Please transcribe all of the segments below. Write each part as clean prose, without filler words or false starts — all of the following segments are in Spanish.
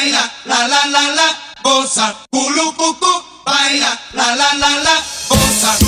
baila, la, goza, culu, cucu, baila, la, goza.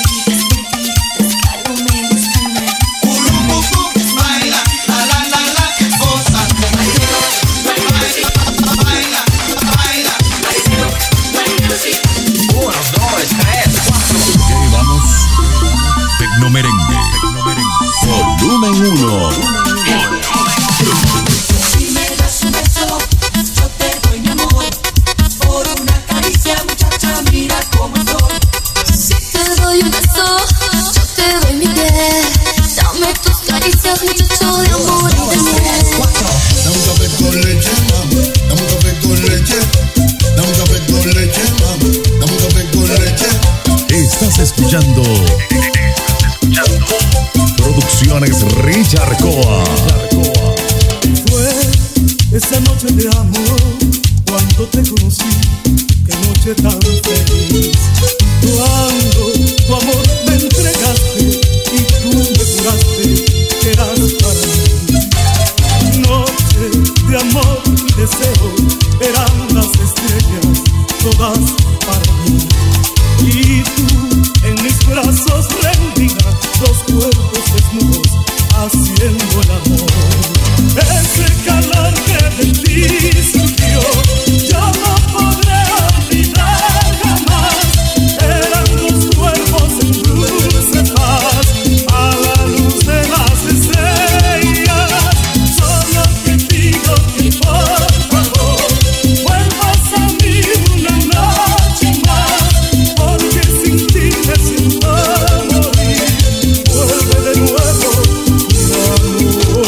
Tecnomerengue. Volumen 1. Si me das un beso, yo te doy mi amor. Por una caricia, muchacha, mira cómo estoy. Si te doy un beso, yo te doy mi piel. Dame tus caricias, muchacho de amor y de miel. Dame un café con leche, mami. Dame un café con leche. Dame un café con leche, mami. Dame un café con leche. Estás escuchando Producciones Richard Coa. Fue esa noche de amor cuando te conocí, qué noche tan feliz. Cuando tu amor me entregaste y tú me juraste que eras para mí. Noche de amor y deseo, eran las estrellas todas para mí. Y tú en mis brazos rendida, los cuerpos desnudos haciendo el amor. Ese calor que de ti surgió, yo no podré olvidar jamás. Eran dos cuerpos en dulce paz, a la luz de las estrellas. Solo te pido que por favor vuelvas a mí una noche más, porque sin ti me siento morir. Vuelve de nuevo, mi amor.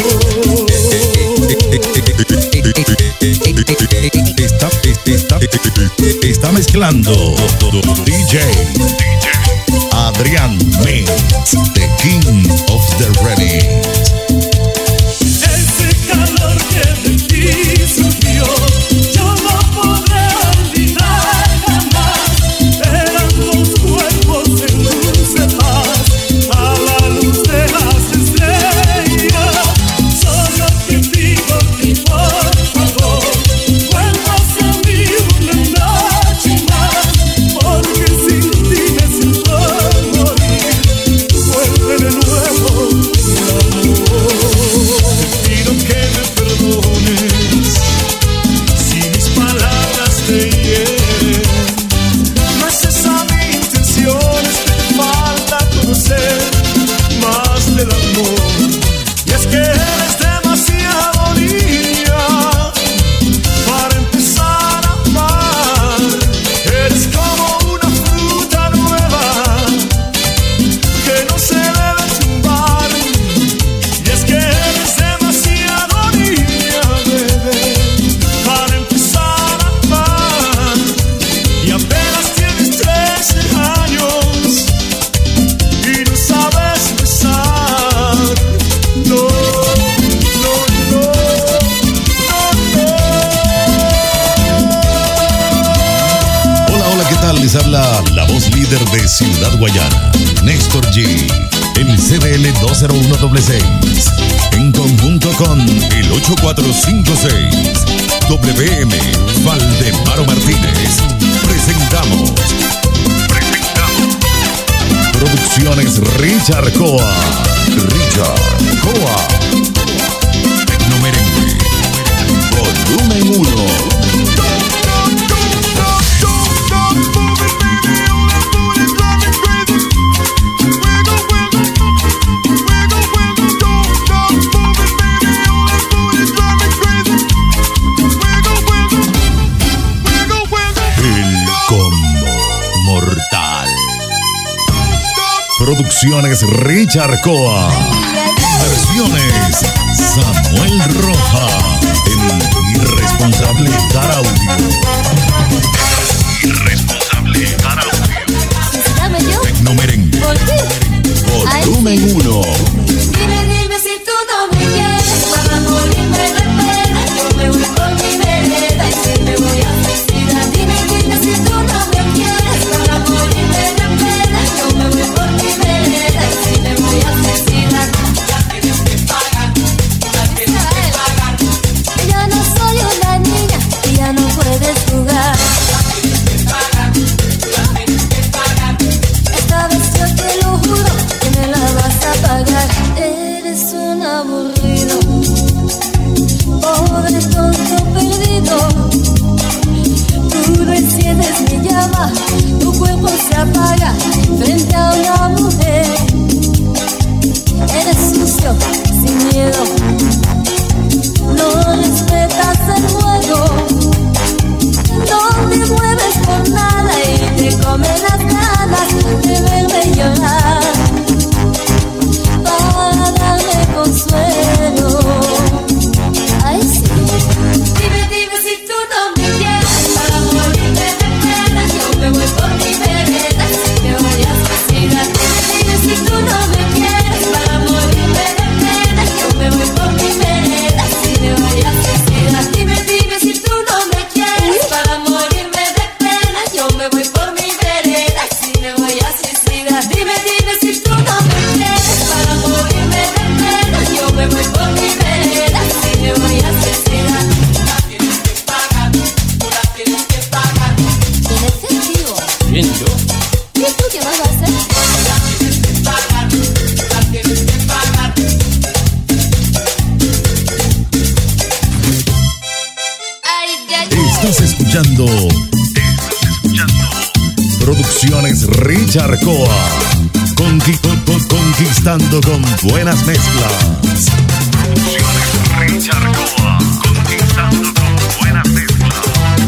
Está mezclando DJ Adrián Mix, the King of the Remix. Ese calor que de ti surgió, yo no podré olvidar jamás. Eran dos cuerpos en dulce paz, a la luz de las estrellas. Solo te pido que por favor vuelvas a mí una noche más, porque sin ti me siento morir. Vuelve de nuevo, mi amor. Te pido que me perdones si mis palabras te hieren. No es esa mi intención, es que te falta conocer más del amor. Y es que eres demasiado niña para empezar a amar. Eres como una fruta nueva que no se debe tumbar. Y es que eres demasiado niña, bebé, para empezar a amar. Y apenas tienes 13 años y no sabes besar. No, no, no, no, Hola, hola, ¿qué tal? Les habla la voz líder de Ciudad Guayana, Néstor G, el CDL 20166, en conjunto con el 8456, WM Valdemaro Martínez. Presentamos Producciones Richard Coa. Richard Coa. Tecnomerengue. Volumen 1. El combo mortal. Producciones Richard Coa. Versiones Samuel Roja. El irresponsable dar audio. Irresponsable dar audio. Dame yo. Tecnomerengue. ¿Por qué? Volumen 1. Dime si tú no me quieres, para morirme de pena. Yo me voy por mi vereda y si me voy a suicidar. Dime si tú no me quieres, para morirme de pena. Yo me voy por mi vereda y si me voy a suicidar. Ya tienes que pagar, ya tienes que pagar. Estás escuchando Producciones Richard Coa. Conquistando con buenas mezclas. Producciones Richard Coa. Conquistando con buenas mezclas.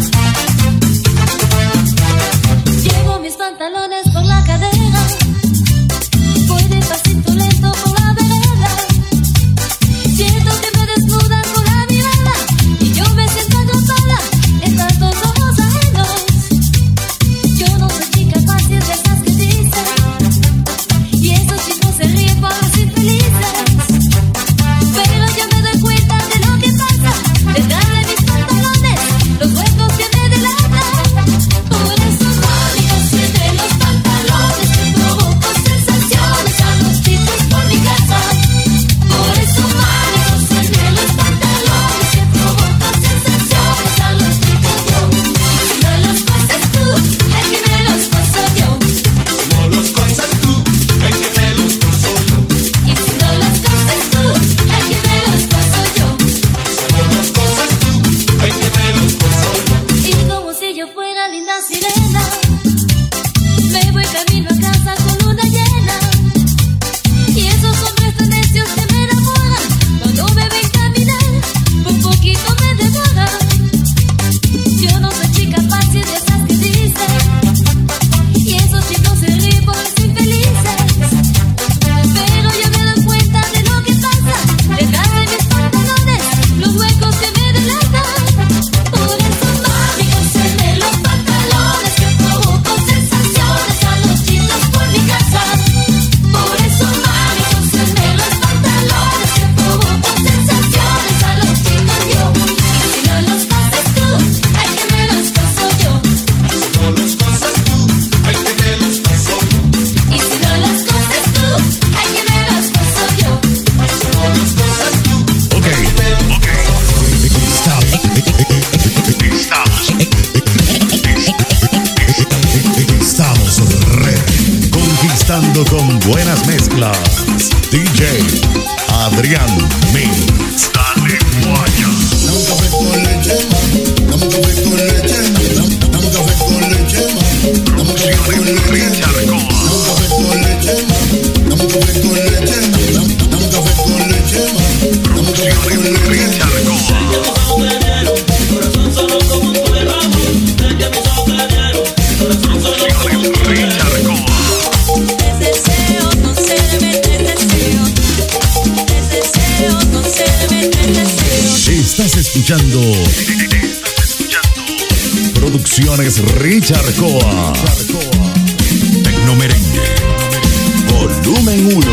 Llevo mis pantalones por la cadera, voy despacito lento por la vereda. Siento que me desnudan con la mirada y yo me siento atrapada en tantos ojos ajenos. Yo no soy chica fácil de esas que dicen, y esos chicos se ríen por los infelices. Pero yo me doy cuenta de lo que pasa detrás de mis pantalones, los huecos que me delatan. Por eso mami, enciende los pantalones, que provoco sensaciones a los chicos por mi casa. Por eso mami, enciende los pantalones, que provoco sensaciones a los chicos yo. Y si no los pasas tú, es que me los paso yo. No los cosas tú, el que me los paso yo. Y si no las cosas tú, es que me los paso yo. No los cosas tú, el que me los paso yo. Y como si yo fuera linda sirena, me voy camino a casa con luna llena. Y esos hombres tan necios que me enamoran, cuando me ven caminar, un poquito me devoran. Yo no soy chica fácil de esas que dicen, y esos chicos se ríen por los infelices. Pero yo me doy cuenta de lo que pasa detrás de mis pantalones, los huecos que me delatan. Por eso mami, enciende los pantalones, que provoco sensaciones a los chicos por mi casa. Por eso mami, enciende los pantalones, que provoco sensaciones a los chicos yo. Y si no los pasas tú, hay que me los paso yo. No los cosas tú, el que me los paso yo. Y si no las cosas tú, hay que me los paso yo. No los cosas tú, Ok. Estamos conquistando con buenas mezclas. DJ Adrián Mix. Dale guaya. Dame un café con leche, mami. Dame un café con leche. Dame un café con leche, mami. Dame un café con leche. Richard Coa. Dame un café con leche, mami. Dame un café con leche. Dame un café con leche, mami. Dame un café con leche. Richard Coa. Richard Coa. Deseo, no sé de meter deseo. Deseo, no sé de meter deseo. Estás escuchando Producciones Richard Coa. Tecnomerengue. Volumen 1.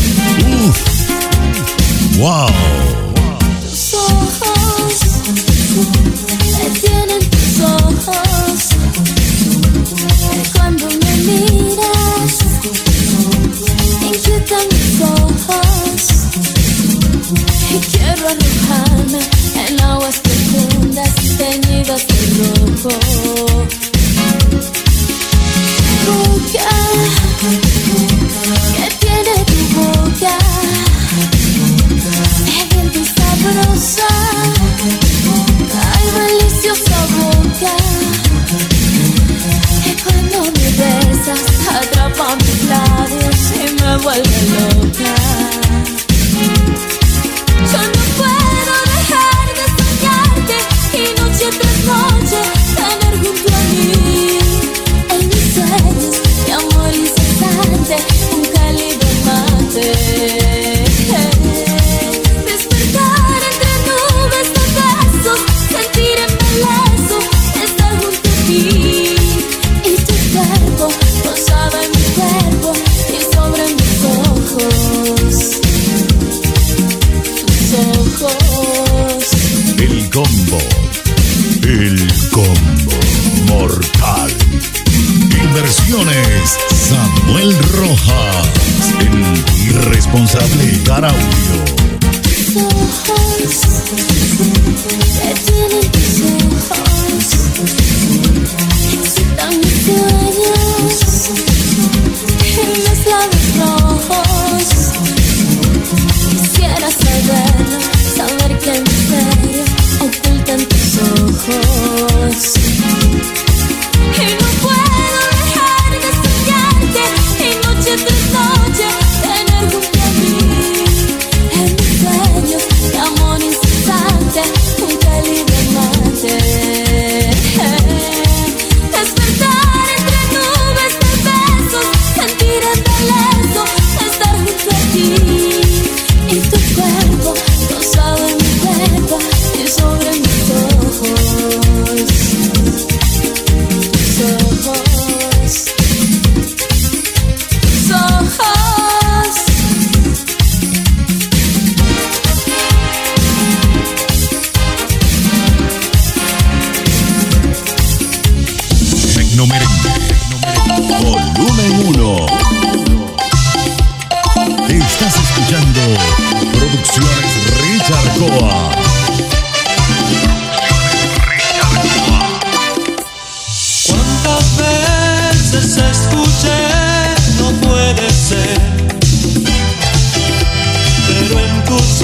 Wow. Tus ojos me tienen tus ojos. Cuando me miras, inquietan mis ojos. Y quiero arrojarme en aguas profundas teñidas de rojo. Boca, que tiene tu boca, bien y sabrosa. Ay, deliciosa boca. Y cuando me besas, atrapa mis labios y me vuelve loca. Yo no puedo dejar de soñarte y noche tras noche tener junto a mí en mis sueños mi amor incesante, un cálido mate. Despertar entre nubes de besos, sentir embeleso, estar junto a ti y tu cuerpo posaba en mi cuerpo y sobre mis ojos. Ojos. El combo mortal. Inversiones Samuel Rojas. El irresponsable Caraudio. Tus ojos, que tienen tus ojos, excitan mis sueños en los labios rojos. Quisiera saber que el misterio oculta en tus ojos.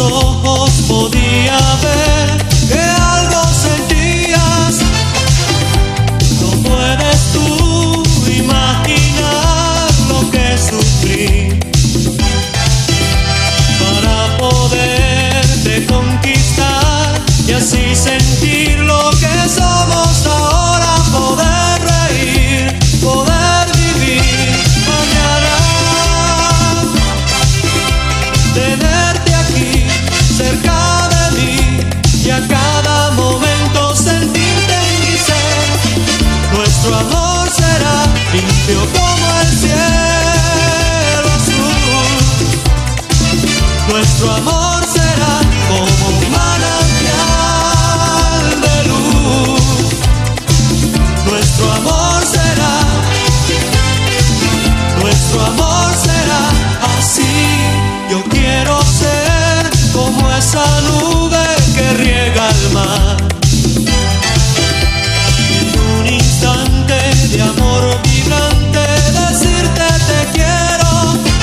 ojos podía ver que algo sentías. No puedes tú imaginar lo que sufrí para poderte conquistar y así sentir lo que somos ahora, poder reír, poder vivir mañana, tenerte aquí cerca de mí y a cada momento sentirte en mi ser. Nuestro amor será limpio como el cielo azul. Nuestro amor será como un manantial de luz. Nuestro amor será así. Yo quiero ser como esa nube que riega el mar. En un instante de amor vibrante decirte te quiero.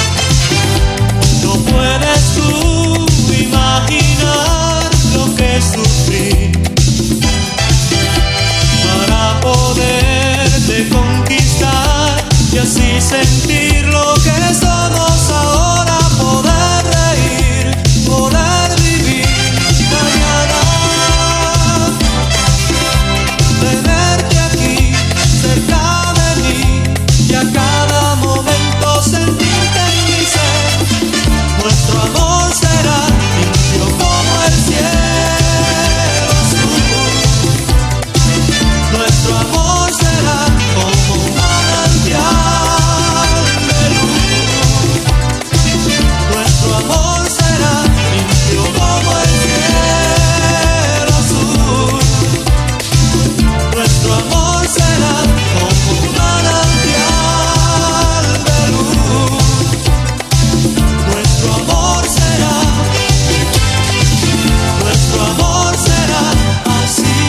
No puedes tú imaginar lo que sufrí para poderte conquistar y así sentir lo que somos ahora, poder reír, poder vivir mañana, tenerte aquí cerca de mí y a cada momento sentirte en mi ser. Nuestro amor será limpio como el cielo azul. Nuestro amor será como un manantial de luz. Nuestro amor será limpio como el cielo azul. Nuestro amor será como un manantial de luz. Nuestro amor será así.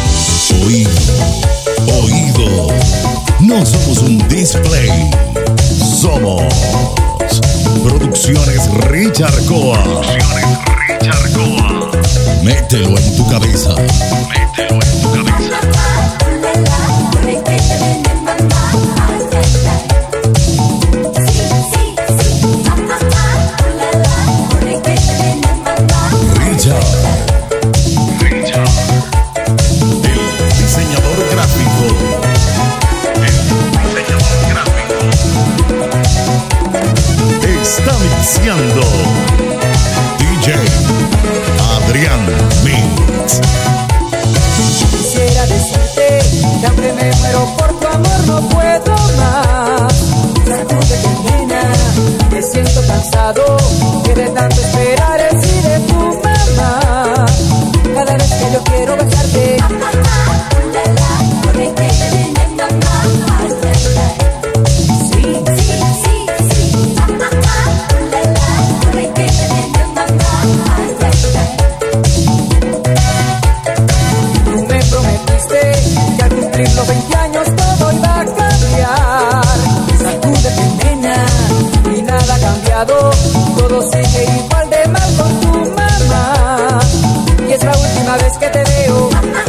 Oído, no somos un display, somos Producciones Richard Coa. Mételo en tu cabeza. Richard, el diseñador gráfico. Está mixeando DJ Adrián Mix. Quisiera decirte que aunque me muero por tu amor no puedo más. Sacúdete nena, me siento cansado que de tanto esperar el sí de tu mamá. Cada vez que yo quiero besarte, tú me prometiste que al cumplir los 20 años todo iba a cambiar. Sacúdete nena y nada ha cambiado, todo sigue igual de mal con tu mamá. Y es la última vez que te veo.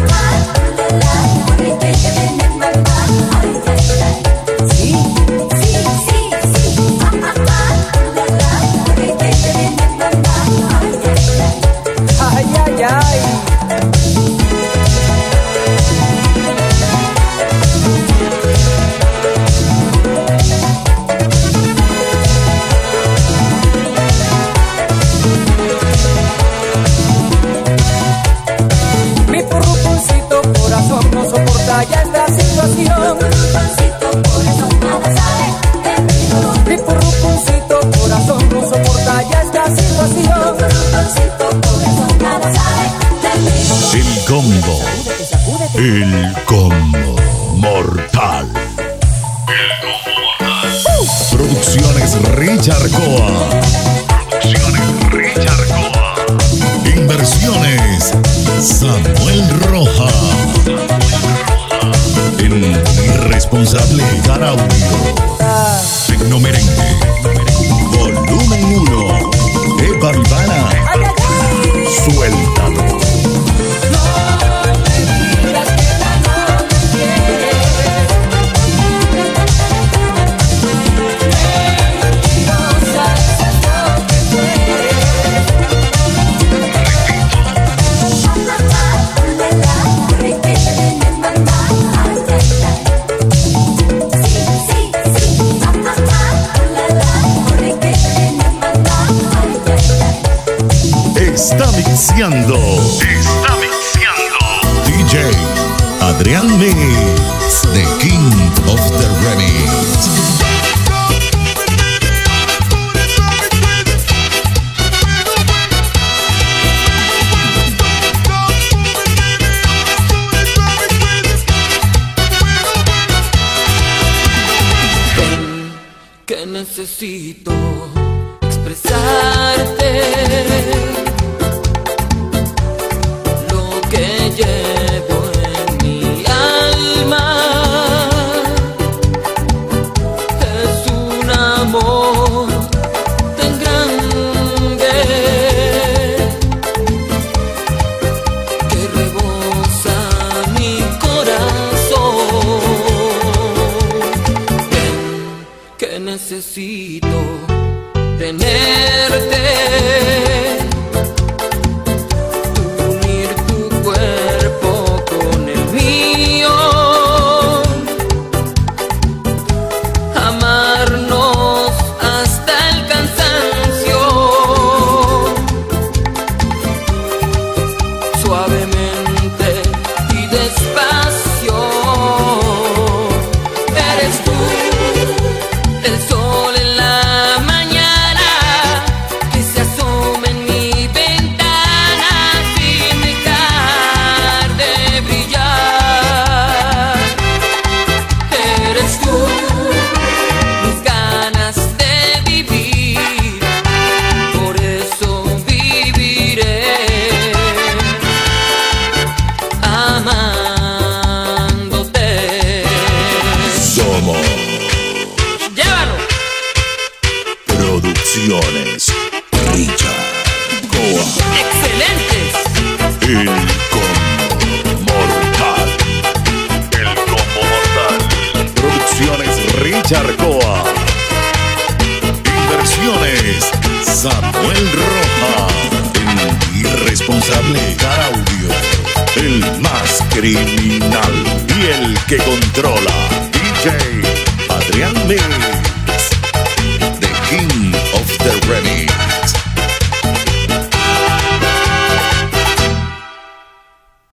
Ay, ay, ay. Mi purruconcito corazón no soporta ya esta situación. Mi purruconcito corazón no soporta ya esta situación. El combo. El combo mortal. Producciones Richard Coa. Inversiones Samuel Rojas. El irresponsable Caraudio. Tecnomerengue. Volumen 1. Eva Vivana. Ay, ay, ay. Suéltalo. No me digas que ya no me quieres. Mentirosa, eso es lo que tú eres. Está mixeando. DJ Adrián Mix, The King of the Remix. Que necesito expresarte lo que llevo en mi alma. Es un amor tan grande que rebosa mi corazón. Que necesito tenerte, unir tu cuerpo con el mío, amarnos hasta el cansancio, suavemente y despacio. Eres tú el sol en la mañana que se asoma en mi ventana sin dejar de brillar. Eres tú mis ganas de vivir, por eso viviré amándote. Somos ¡Llévalo! Producciones Richard Coa, ¡Excelentes! el combo mortal. Producciones Richard Coa. Inversiones Samuel Roja. El irresponsable Caraudio. El más criminal y el que controla. DJ Adrián Mix, The King of the Remix.